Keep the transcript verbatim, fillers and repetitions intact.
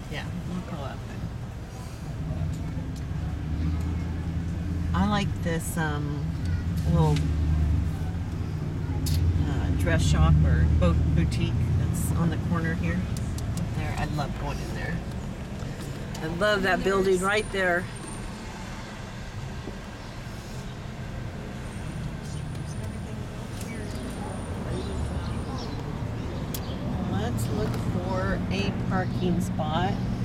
Yeah, we'll go up. I like this um, little uh, dress shop or boat boutique that's on the corner here. There, I love going in there. I love that building right there. Let's look for a parking spot.